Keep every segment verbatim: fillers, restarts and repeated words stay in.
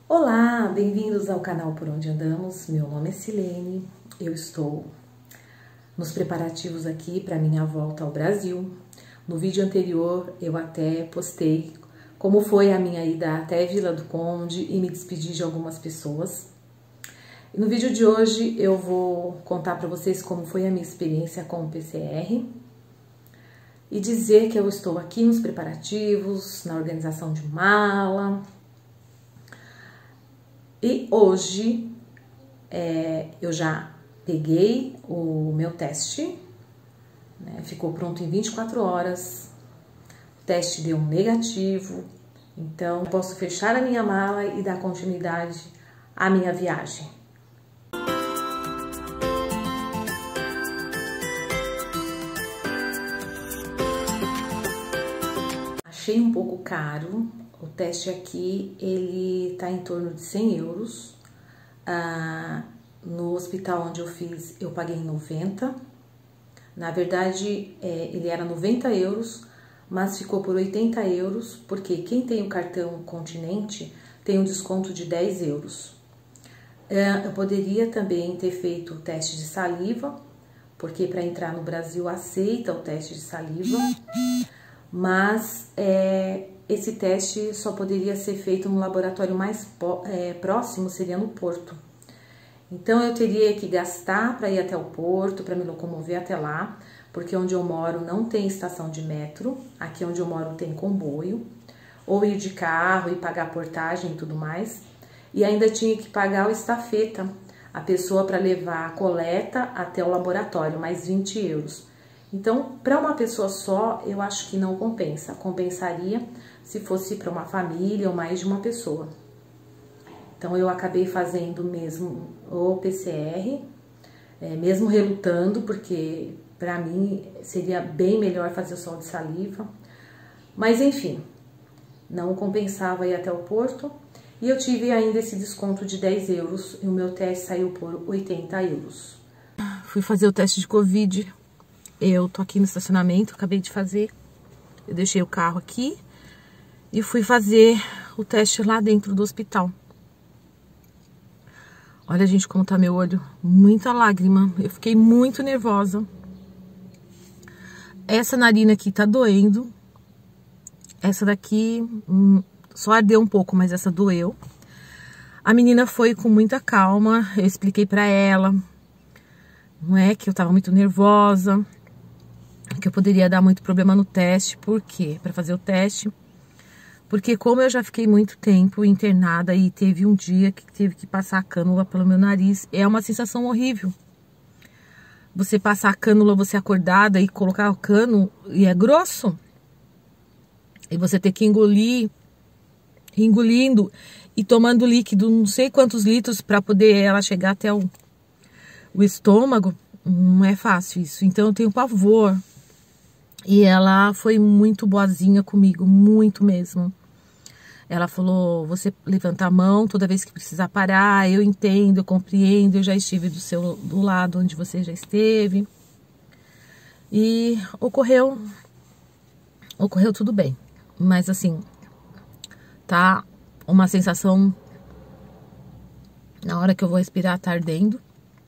Olá, bem-vindos ao canal Por Onde Andamos. Meu nome é Silene, eu estou nos preparativos aqui para minha volta ao Brasil. No vídeo anterior eu até postei como foi a minha ida até Vila do Conde e me despedi de algumas pessoas. E no vídeo de hoje eu vou contar para vocês como foi a minha experiência com o P C R e dizer que eu estou aqui nos preparativos, na organização de mala. E hoje é, eu já peguei o meu teste, né, ficou pronto em vinte e quatro horas, o teste deu um negativo, então eu posso fechar a minha mala e dar continuidade à minha viagem. Achei um pouco caro. O teste aqui, ele tá em torno de cem euros. Ah, no hospital onde eu fiz, eu paguei noventa. Na verdade, é, ele era noventa euros, mas ficou por oitenta euros, porque quem tem o cartão Continente tem um desconto de dez euros. É, eu poderia também ter feito o teste de saliva, porque para entrar no Brasil aceita o teste de saliva, mas é, esse teste só poderia ser feito no laboratório mais é, próximo, seria no Porto. Então eu teria que gastar para ir até o Porto, para me locomover até lá, porque onde eu moro não tem estação de metro, aqui onde eu moro tem comboio, ou ir de carro e pagar portagem e tudo mais. E ainda tinha que pagar o estafeta, a pessoa para levar a coleta até o laboratório, mais vinte euros. Então, para uma pessoa só, eu acho que não compensa. Compensaria se fosse para uma família ou mais de uma pessoa. Então, eu acabei fazendo mesmo o P C R, é, mesmo relutando, porque para mim seria bem melhor fazer só de saliva. Mas, enfim, não compensava ir até o Porto. E eu tive ainda esse desconto de dez euros e o meu teste saiu por oitenta euros. Fui fazer o teste de Covid. Eu tô aqui no estacionamento, acabei de fazer. Eu deixei o carro aqui e fui fazer o teste lá dentro do hospital. Olha, gente, como tá meu olho. Muita lágrima. Eu fiquei muito nervosa. Essa narina aqui tá doendo. Essa daqui hum, só ardeu um pouco, mas essa doeu. A menina foi com muita calma. Eu expliquei pra ela. Não é que eu tava muito nervosa, que eu poderia dar muito problema no teste. Por quê? Para fazer o teste. Porque como eu já fiquei muito tempo internada e teve um dia que teve que passar a cânula pelo meu nariz, é uma sensação horrível. Você passar a cânula, você acordada e colocar o cano, e é grosso. E você ter que engolir, engolindo e tomando líquido, não sei quantos litros para poder ela chegar até o, o estômago. Não é fácil isso. Então eu tenho pavor. E ela foi muito boazinha comigo, muito mesmo. Ela falou, você levanta a mão toda vez que precisar parar, eu entendo, eu compreendo, eu já estive do seu do lado onde você já esteve. E ocorreu, ocorreu tudo bem. Mas assim, tá uma sensação, na hora que eu vou respirar tá ardendo.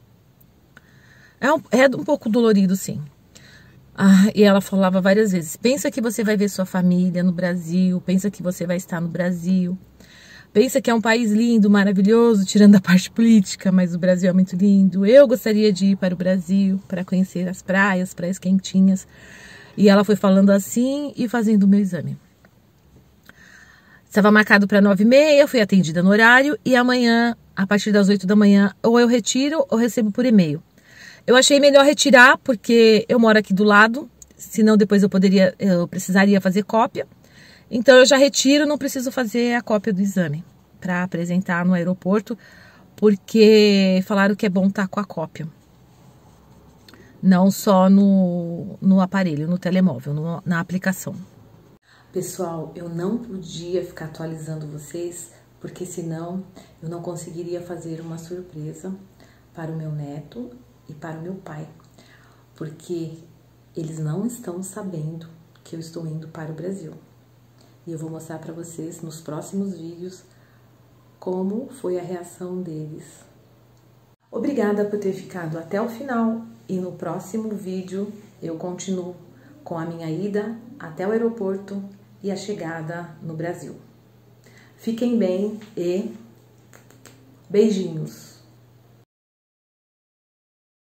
É um, é um pouco dolorido, sim. Ah, e ela falava várias vezes, pensa que você vai ver sua família no Brasil, pensa que você vai estar no Brasil, pensa que é um país lindo, maravilhoso, tirando a parte política, mas o Brasil é muito lindo. Eu gostaria de ir para o Brasil, para conhecer as praias, praias quentinhas. E ela foi falando assim e fazendo o meu exame. Estava marcado para nove e meia, fui atendida no horário e amanhã, a partir das oito da manhã, ou eu retiro ou recebo por e-mail. Eu achei melhor retirar, porque eu moro aqui do lado, senão depois eu poderia, eu precisaria fazer cópia. Então eu já retiro, não preciso fazer a cópia do exame para apresentar no aeroporto, porque falaram que é bom estar com a cópia. Não só no, no aparelho, no telemóvel, no, na aplicação. Pessoal, eu não podia ficar atualizando vocês, porque senão eu não conseguiria fazer uma surpresa para o meu neto e para o meu pai, porque eles não estão sabendo que eu estou indo para o Brasil. E eu vou mostrar para vocês nos próximos vídeos como foi a reação deles. Obrigada por ter ficado até o final e no próximo vídeo eu continuo com a minha ida até o aeroporto e a chegada no Brasil. Fiquem bem e beijinhos!